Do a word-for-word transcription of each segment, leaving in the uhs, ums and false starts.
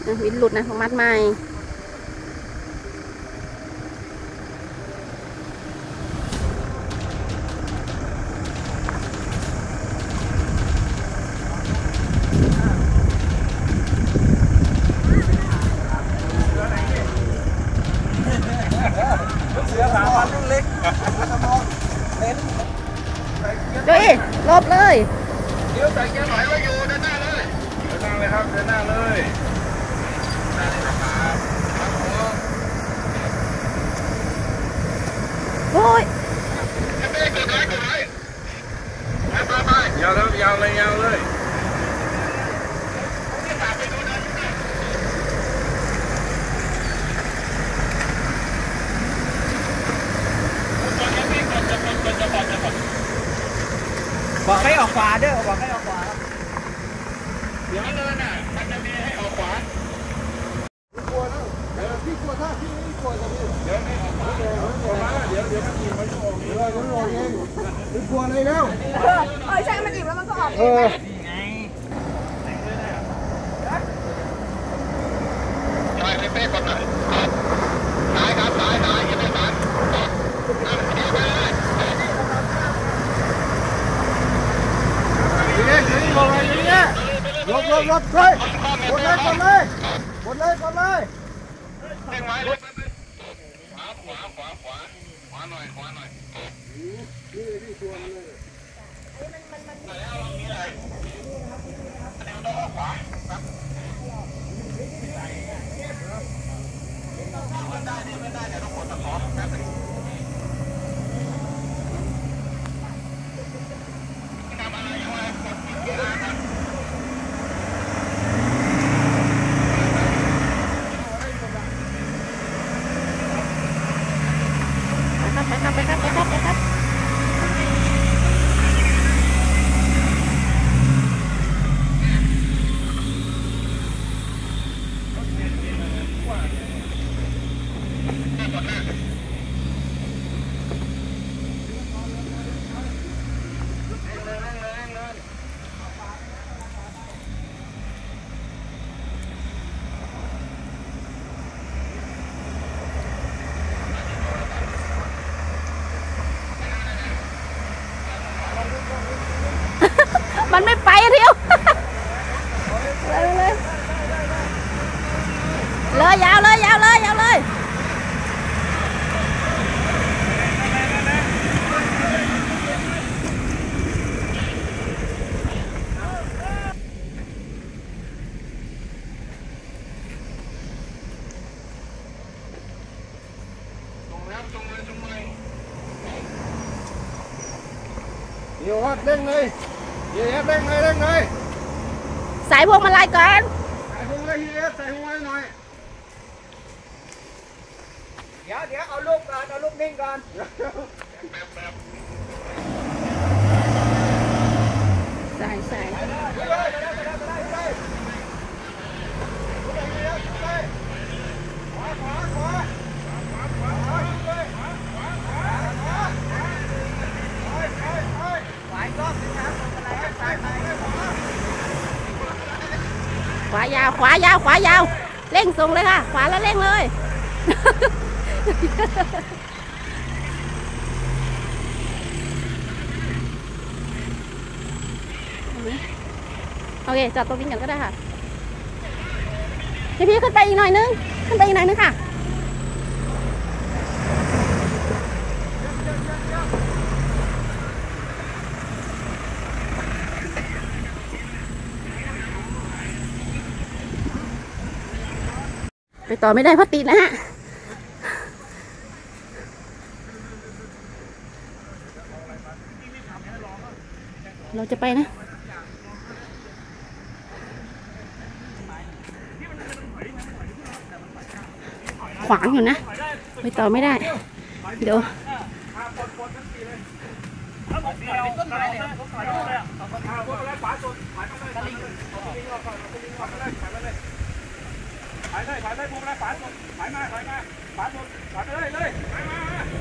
วินหลุดนะของมัดใหม่เสือสาววันรุ่นเล็กดูดิลบเลยเดี๋ยวใส่เกียร์หน่อยไว้อยู่เดินหน้าเลยเดินหน้าเลยครับเดินหน้าเลยได้เลยครับครับผมโอ้ยเบรกกดไว้กดไว้ไปไปไปยาวแล้วยาวเลยยาวเลยบอกให้ออกขวาเด้อบอกให้ออกขวาเดี๋ยวเลยน่ะมันจะมีให้ออกขวาพี่กลัวนะเดี๋ยวพี่กลัวถ้าพี่ไม่กลัวจะพี่เดี๋ยวไม่ออกขวาเดี๋ยวออกมาเดี๋ยวเดี๋ยวมันอิ่มมันจะออกเดี๋ยวมันออกเองพี่กลัวอะไรแล้วเออใช่มันอิ่มแล้วมันก็ออกเองนี่ไงใช่ให้เป๊ะก่อนหน่อยสายครับสายสายยังไม่สายนี่นี่ลงเลยนี่ลบลบลบเลยกดเลยกดเลยกดเลยกดเลยเร่งไว้ขวาขวาขวาขวาขวาหน่อยขวาหน่อยนี่ที่ตัวมันเลยมันมันมันแล้วเรามีอะไรเดี๋ยวต้องออกขวาครับมันได้เนี่ยมันได้เนี่ยต้องกดตะขอแป๊บนึงทำอะไรอยู่อะไรกดเกียร์ครับไปครับไปครับไปครับไปครับมันไม่ไปเที่ยวเลยเลยเลยยาวเลยยาวเลยยาวเลยเดี๋ยวเร่งเลยเดี๋ยวเร่งเลยเร่งเลยสายพวงมาลัยก่อนใส่หัวเลยเฮียใส่หัวหน่อยเดี๋ยวเดี๋ยวเอาลูกก่อนเอาลูกนิ่งก่อนใส่ใส่ขวายาวขวายาวขวายาวเร่งส่งเลยค่ะขวาแล้วเร่งเลยโอเคจอดตรงนี้กันก็ได้ค่ะพี่พี่ขึ้นไปอีกหน่อยนึงขึ้นไปอีกหน่อยนึงค่ะไปต่อไม่ได้เพราะติดนะฮะเราจะไปนะขวางอยู่นะไปต่อไม่ได้เดี๋ยวถ่ายเลยถ่ายเลยพวกเราฝาสุดถ่ายมาถ่ายมาฝาสุดถ่ายไปเลยเลยมามา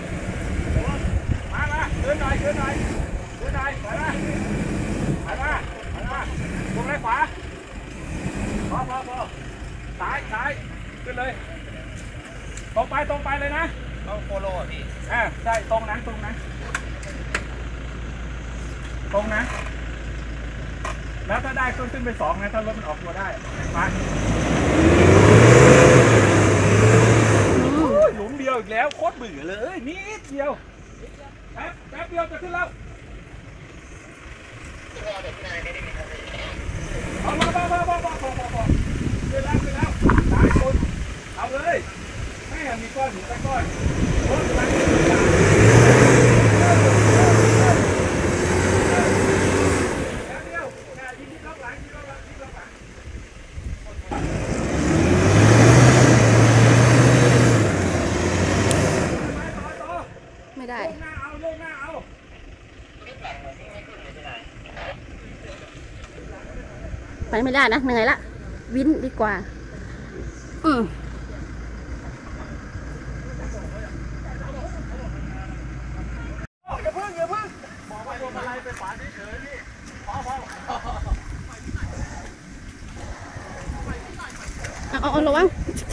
มามาเดินหน่อยเดินหน่อยเดินหน่อยถ่ายมาถ่ายมาถ่ายมาพวกเราขวาพอพอพอซ้ายซ้ายขึ้นเลยตรงไปตรงไปเลยนะต้องโฟโล่พี่อ่าใช่ตรงนะตรงนะตรงนะแล้วถ้าได้ขึ้นขึ้นไปสองนะถ้ารถมันออกตัวได้มาหลุมเดียวอีกแล้วโคตรเบื่อเลยนิดเดียวแป๊บแป๊บเดียวจะขึ้นแล้วพอพอพอพอพอพอพอพอขึ้นแล้วขึ้นแล้วสายคนเอาเลยไม่เห็นมีก้อนหินสักก้อนรถมันไม่ได้ไปไม่ได้นะเหนื่อยละวินดีกว่าอืมอย่าเพิ่งอย่าเพิ่งบอกว่าโดนอะไรไปฝาเฉยๆพี่พอพอเอาเอาระวัง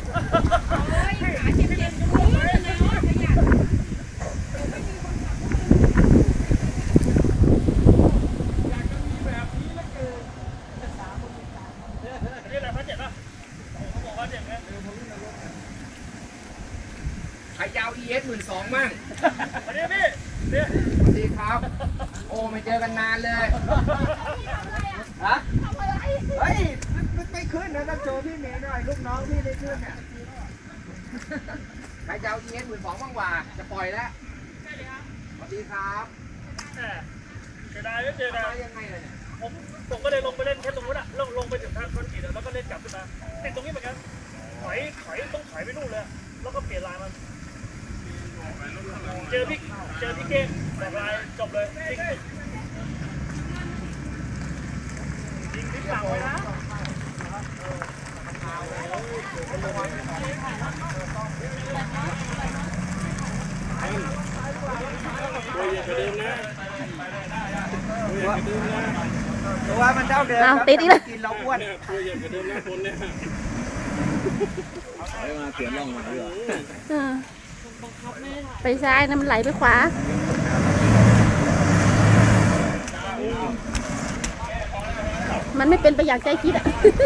ใครยาว อี เอส หมื่นสองมั่งสวัสดีพี่สวัสดีครับ โอ้ไม่เจอกันนานเลยฮะเฮ้ยไม่ขึ้นนะต้องโชว์พี่เมย์หน่อยลูกน้องพี่ได้ขึ้นเนี่ยใครยาว อี เอส หมื่นสองบ้างว่าจะปล่อยแล้วสวัสดีครับเจอได้ไม่เจอได้ยังไงเลยผมผมก็เลยลงไปเล่นแค่ตรงนู้นอะลงลงไปถึงทางคอนกรีตแล้วก็เล่นกลับขึ้นมาเล่นตรงนี้เหมือนกันถอยถอยต้องถอยไปนู่นเลยแล้วก็เปลี่ยนลายมันเจอพี่เจอพี่เก้งแบบลายจบเลยยิงยิงทิ้งหลังไว้นะตัวใหญ่กว่าเดิมนะตัวใหญ่กว่าเดิมนะตัวมันเท่าเดิมติดอีกแล้วกินเราอ้วนตัวใหญ่กว่าเดิมนะคนเนี่ยเอามาเปลี่ยนร่องมาดีกว่าไปซ้ายน้ำไหลไปขวามันไม่เป็นไปอย่างใจคิดอ่ะ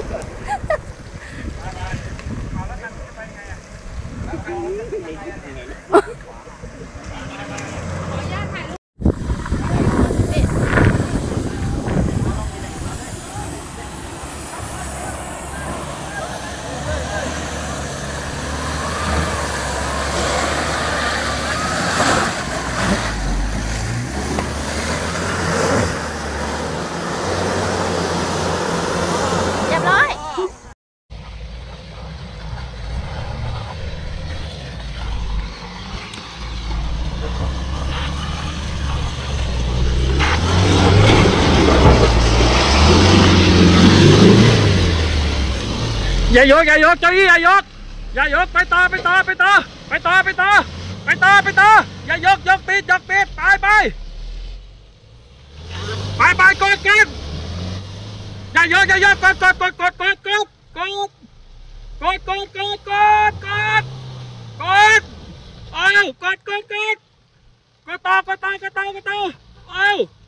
อย่ายกอย่ายกเจ้าอี้อย่ายกอย่ายกไปต่อไปต่อไปต่อไปต่อไปต่อไปต่อไปต่ออย่ายกยกปิดยกปิดไปไปไปไปกดกดอย่ายกอย่ายกกดกดกดกดกดกดกดกดกดกดกดกดกดเอากดกดกดกดต่อกดต่อกดต่อกดต่อเอา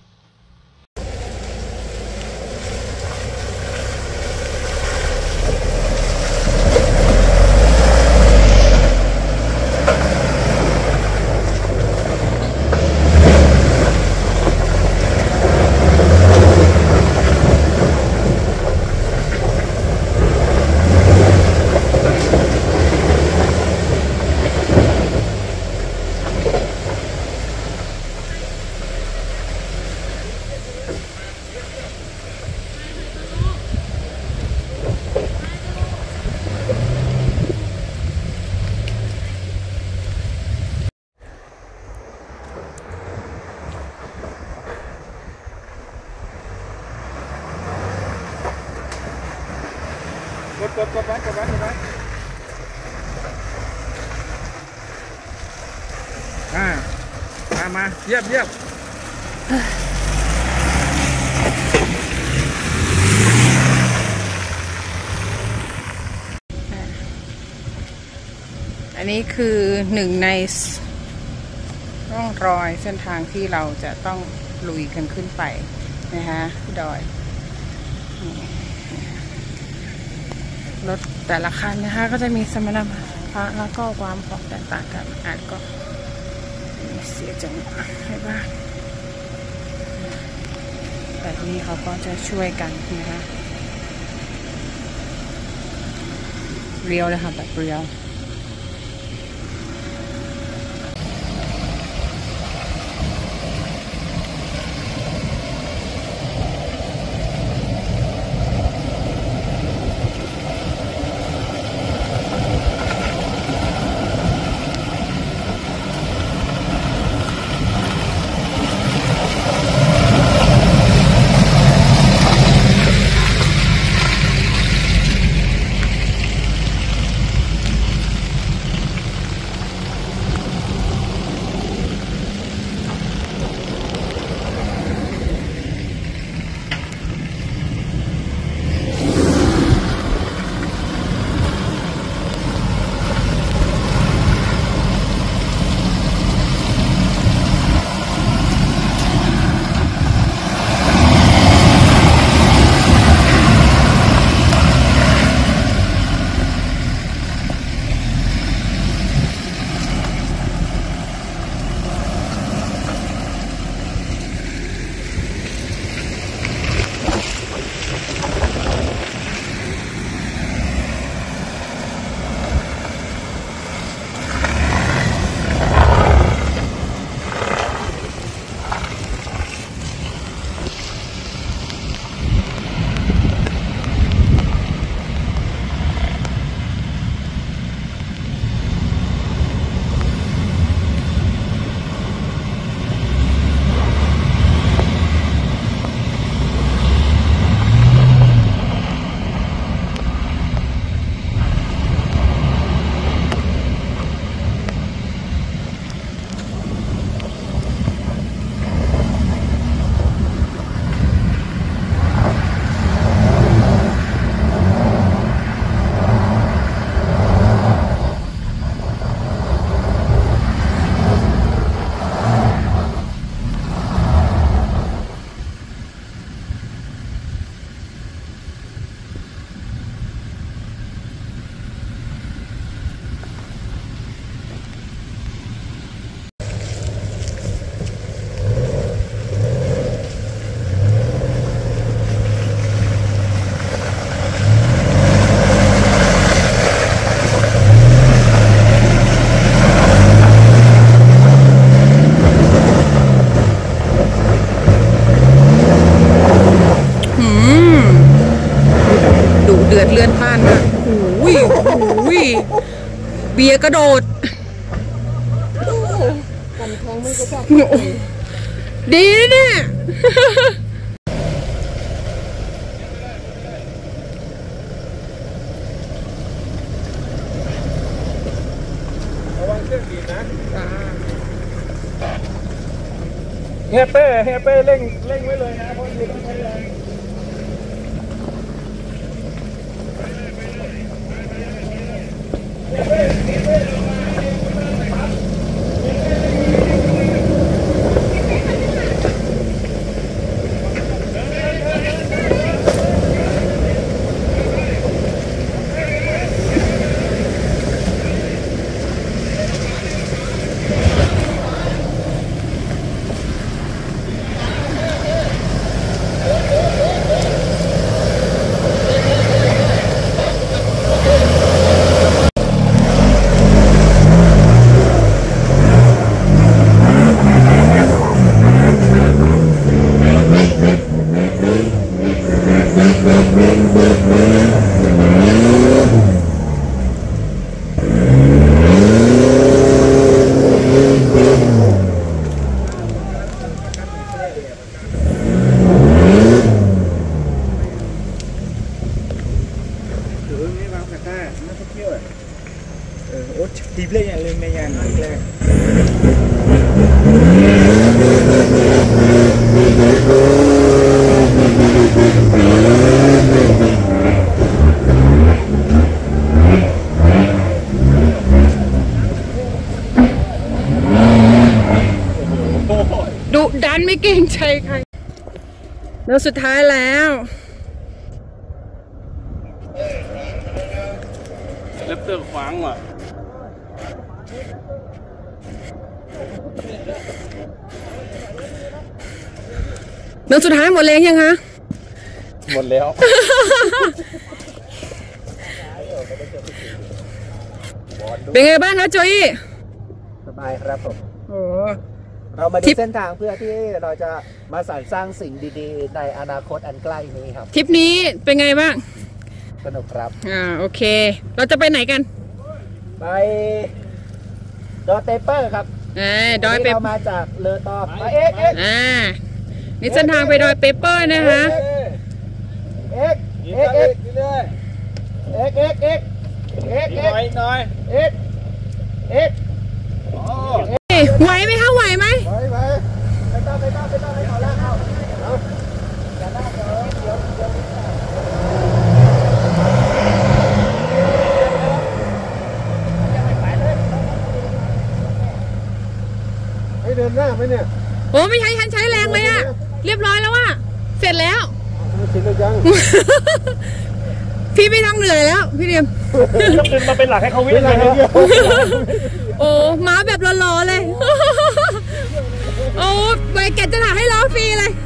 กดกดกดไว้กดไว้กดไว้อ่ามามาเยียบเยียบนนี้คือหนึ่งในร่องรอยเส้นทางที่เราจะต้องลุยกันขึ้นไปนะคะดอยรถแต่ละคันนะคะก็จะมีสมรรถนะแล้วก็ความพร้อมแตกต่างกันอาจก็เสียจังหวะให้บ้างแบบนี้เขาก็จะช่วยกันนะคะเรียวเลยค่ะแบบเรียวเลื่อนผ่านมาอุ้ยอุ้ยเบียร์กระโดดกันแทงมือก็จับดีเนี่ยระวังเครื่องดีนะเฮียเป้เฮียเป้เร่งเร่งไว้เลยนะเพราะอยู่ต้องใช้แรงทีเล่นเลยในงานแรกอไม่เกรงใจใครแล้วสุดท้ายแล้วเล็บเตอร์ขวางว่ะแล้วสุดท้ายหมดแรงยังคะหมดแล้วเป็นไงบ้างคะโจอี้สบายครับผมโอ้เรามาดูเส้นทางเพื่อที่เราจะมาสรรสร้างสิ่งดีๆในอนาคตอันใกล้นี้ครับทริปนี้เป็นไงบ้างสนุกครับอ่าโอเคเราจะไปไหนกันไปดอยเปเปอร์ครับอ่าดอยเปเปอร์เรามาจากเลอตอมาเอ็กเอ็กอ่านี่เส้นทางไปดอยเปเปอร์นะคะเอ็กเอ็กเอ็กเอ็กเอ็กเอ็กเอ็กเอ็กหน่อยหน่อยเอ็กเอ็กไหวไหมคะไหวไหมไหวไหวไปต่อไปต่อไปต่อไปต่อแล้วเอาเอาอย่าลากเดี๋ยวเดี๋ยวเดี๋ยวให้เดินหน้าไหมเนี่ยโอ้ไม่ใช้ฉันใช้แรงเลยอะเรียบร้อยแล้วอะเสร็จแล้วเสร็จแล้วยังพี่ไม่ต้องเหนื่อยแล้วพี่เดียมต้องดึงมาเป็นหลักให้เขาวิ่งเลยโอ้ม้าแบบรอๆเลยโอ้ใบแกจะถ่ายให้ล้อฟรีเลย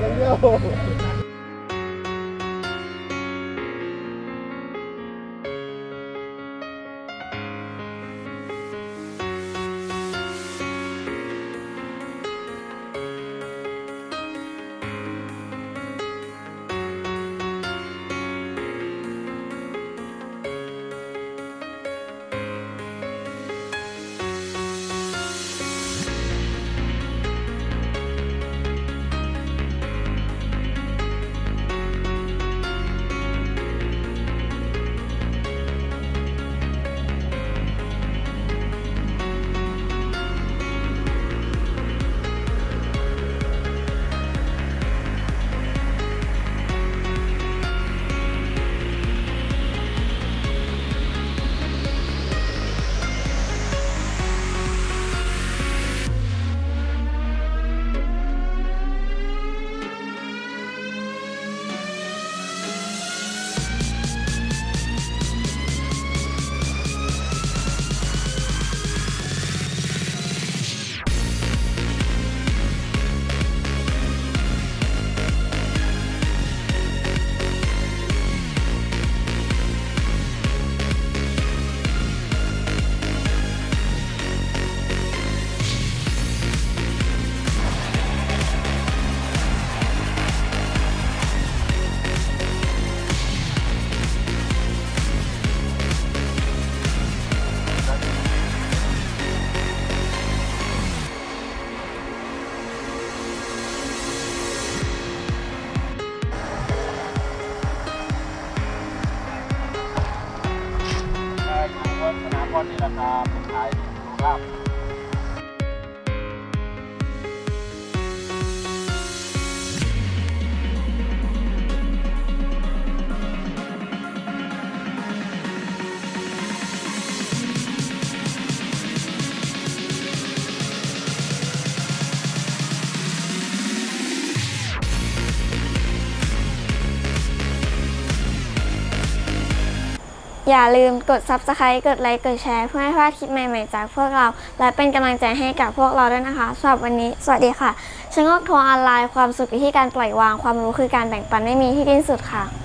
บอลนี่ราคาเป็นขายดูภาพอย่าลืมกด ซับสไครบ์ กดไลค์ กดแชร์เพื่อไม่พลาดคลิปใหม่ๆจากพวกเราและเป็นกำลังใจให้กับพวกเราด้วยนะคะสำหรับวันนี้สวัสดีค่ะชะโงกทัวร์ออนไลน์ความสุขอยู่ที่การปล่อยวางความรู้คือการแบ่งปันไม่มีที่สิ้นสุดค่ะ